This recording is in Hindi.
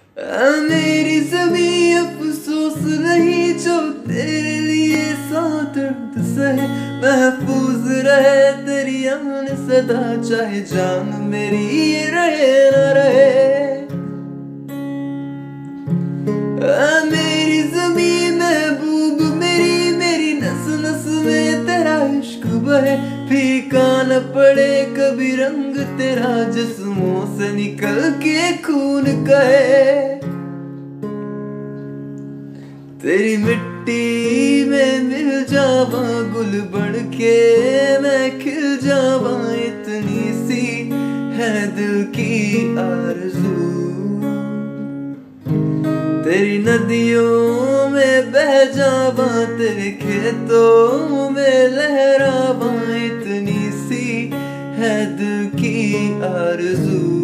मेरी ज़मीं अफ़सोस नहीं जो तेरे लिए सौ दर्द सहे, महफूज रहे तेरी अमन सदा, चाहे जान मेरी ये रहे न रहे। मेरी ज़मीं महबूब मेरी, मेरी नस नस में तेरा इश्क बहे, फीका न पड़े कभी रंग तेरा, जिस्मों से निकल के खून कहे। तेरी मिट्टी में मिल जावा गुल बन के, मैं खिल जावा, इतनी सी है दिल की आरज़ू। तेरी नदियों में बह जावा, तेरे खेतों में लहरावा, इतनी सी है दिल की आरज़ू।